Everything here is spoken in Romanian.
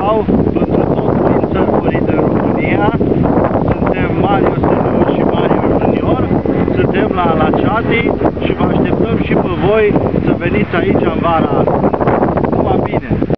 Bacău, pentru tot prin țărmurii din România. Suntem Mario Senior și Mario Junior, suntem la Alaciati și vă așteptăm și pe voi să veniți aici în vara asta. Numai bine!